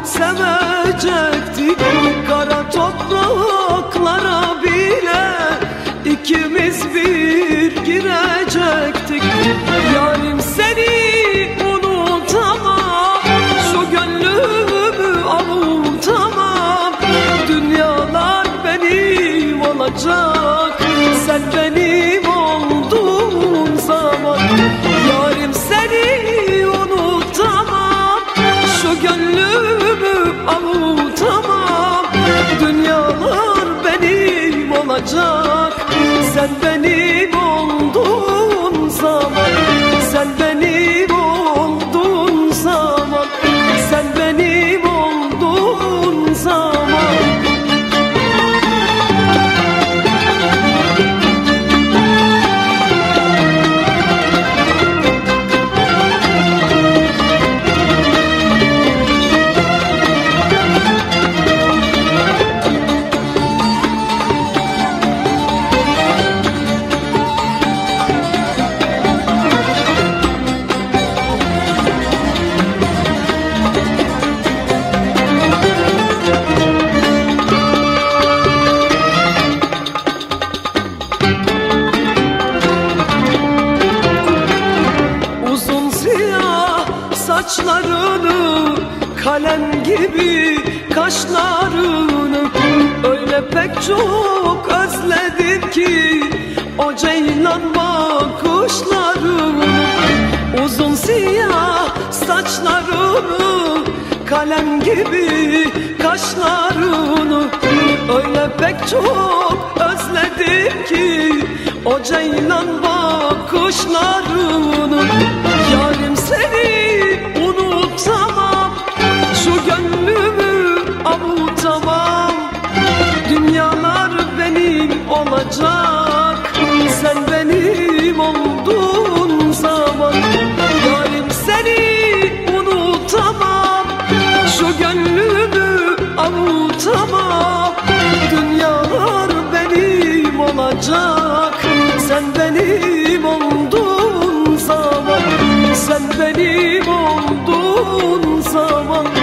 sevecektik, kara topraklara bile ikimiz bir girecektik. Yarim seni unutamam, şu gönlümü avutamam. Dünyalar benim olacak, sen benim olduğun zaman. Yarim seni unutamam, şu gönlümü avutamam. Dünyalar benim olacak, sen benim olduğun zaman. Sen benim olduğun zaman, sen benim olduğun zaman. Saçlarını, kalem gibi kaşlarını öyle pek çok özledim ki o ceylan bakışlarını. Uzun siyah saçlarını, kalem gibi kaşlarını öyle pek çok özledim ki o ceylan bakışlarını. Yarim seni unutamam, şu gönlümü avutamam. Dünyalar benim olacak, sen benim olduğun zaman. Yarim seni unutamam, şu gönlümü avutamam. Dünyalar benim olacak, sen benim olduğun zaman. Sen benim olduğun zaman.